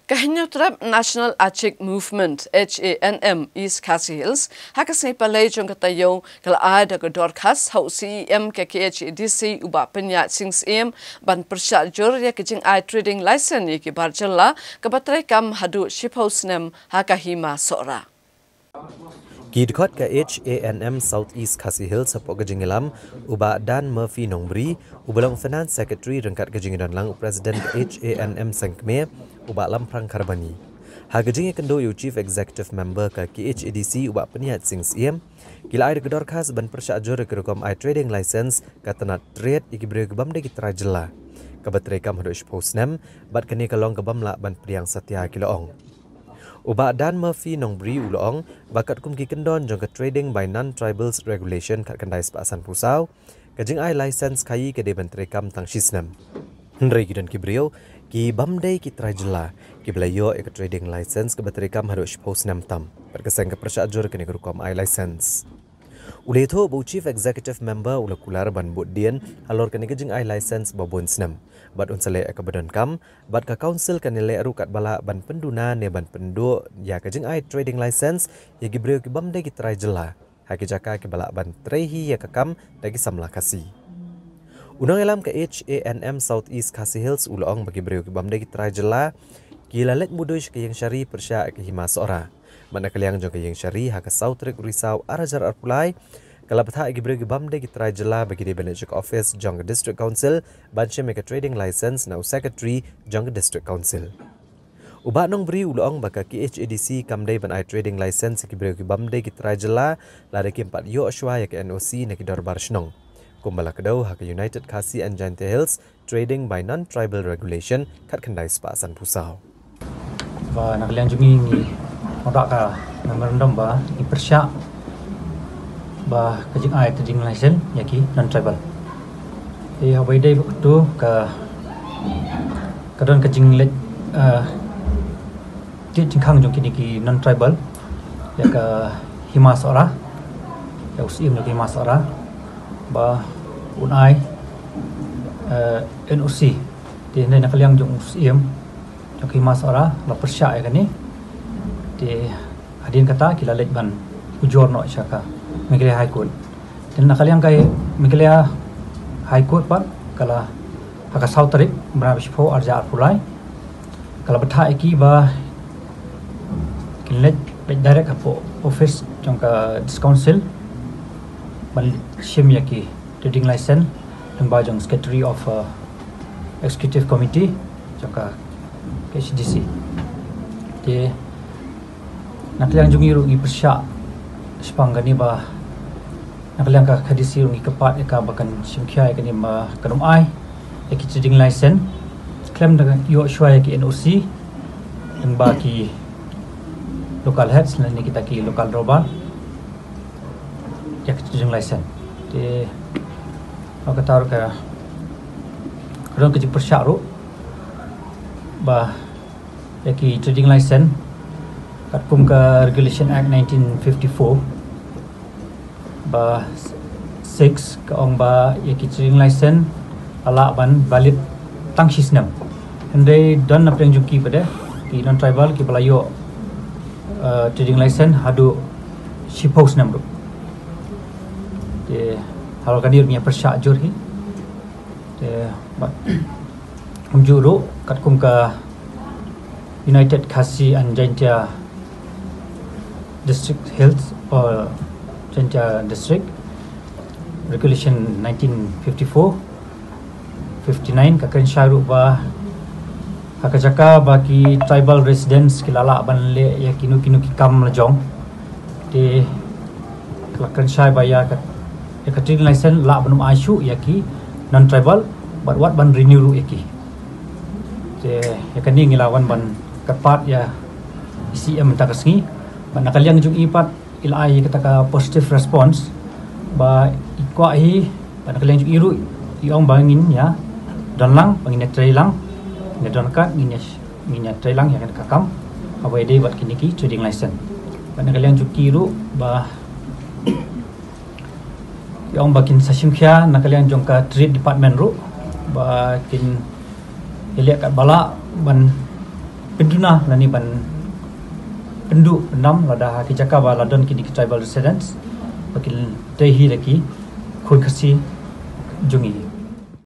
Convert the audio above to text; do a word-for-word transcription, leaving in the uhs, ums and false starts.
Kahinyutrap National Achik Movement H A N M East Khasi Hills hakasai palai jong katayong kalaad ke dorkas hau C E M ke K H D C uba penya sings em ban persya jur ya kijing ai trading license iki barjalla ke batrai kam hadu ship house nem hakahima sora. Kidkot ke H A N M South East Khasi Hills sapok kejingilam uba Dan Murphy Nongbri ubalang finance secretary rengkat kejingidan lang presiden H A N M Sengkme uba lamprang karbani. Ha kejingi kendo yu chief executive member ke K H A D C uba peniat sing siem kila air kedor khas ban persya ajur ke rekom ai trading license katanat trade ikibri gebam de kitra jela. Kabatrai kam hadu posnem bat keni kalong gebam la ban priang setia kiloong. Uba Dan Murphy Nongbri uloong bakat kum ki kendon jong ke trading by non-tribals regulation kat kendai sepasan pusau kajing ai license kai ke de bentrai kam tang shisnem. Hendrai gidan kibrio ki bamdai ki trajela ki belayo ek trading license ke bentrai kam harus posnem tam berkeseng ke persyajur ke negerukom ai license. Uleto bu chief executive member ulakular ban budien alor ke negejing ai license babon snem. Bat unsale ek badan kam bat ka council kan nilai aru kat bala ban penduna ne ban pendu ya kajing ai trading license ya gibreu ki bamde ki trai jela ha ki jaka ki bala ban trehi ya kakam dagi samla kasi unang elam ke H A N M South East Khasi Hills ulong bagi breu ki bamde ki trai jela ki lalet mudosh ke yang syari persya ke hima sora mana kaliang jong ke yang syari ha ka South Rik Risau arajar arpulai kalau betah igi beri gebam de kita jela bagi di Benedict Office Jong District Council banci make a trading license now secretary Jong District Council. Uba nong beri ulong baka K H A D C kamdai ban ai trading license igi beri gebam de kita jela lada ki empat yo ashwa ya ke N O C neki dorbar shnong. Kumbala kedau hak United Khasi and Jaintia Hills trading by non-tribal regulation kat kendai sepasan pusau. Ba nak liang jungi ni odak ka memorandum ba ni persya bah kajing ai trading license yaki non tribal. Eh habai dai tu ka kadon kajing let ti jingkhang jong kini ki non tribal ya ka hima sora ya usim ki hima sora bah unai N O C ti nei nak liang jong usim jong hima sora la persya ya kani ti adin kata kila let ban ujor no syaka Meghalaya High Court. Dan nakaliang kay Meghalaya High Court pa kala haka South Rik berapa sipo arja arpulai. Kala betah iki ba kinlet direct apo office jong ka council ban shim yaki trading license dan ba jong secretary of uh, executive committee jong ka K H D C. Di nakaliang jungiru ngi persya sepangani ba nakaliang ka kadisi rungi kepat eka bakan simkhya eka ni ma kanum ai eki trading license claim dengan yo shwa eki N O C dan baki local heads dan ni kita ki local roba eki trading license de aku tahu ka kadang kecik persyaru ba eki trading license kat kum ka Regulation Act nineteen fifty-four ba six ke ong ba yaki trading license ala ban valid tang shisnam hendai don na preng juki pada ki non tribal ki pelayo uh, trading license hadu shiphouse nam ru de halo kadir punya persya jur hi de ba um juru kat kum ka United Khasi and Jaintia District Health or Jaintia District Regulation nineteen fifty-four fifty-nine kakan syaru ba hakajaka bagi tribal residents kilala ban le ya kinu kinu kikam lejong di kakan syai baya kat ya trading license la banum aisyu yaki non tribal but what ban renew yaki je ya kani ngilawan ban kapat ya C M takasngi ban nakaliang jung ipat ilai kata ka positive response ba ikwa hi ban kalian iru iong bangin ya dan lang bangin trailang ne don kat nginya nginya trailang ya kan kakam awai dei buat kini ki trading license ban kalian jukiru ba iong bakin sasimkhya nakalian jong ka trade department ru ba kin ilek kat bala ban penduna lani ban pendu enam lada ki Jakarta London kini tribal residents bakil tehi lagi khun khasi jungi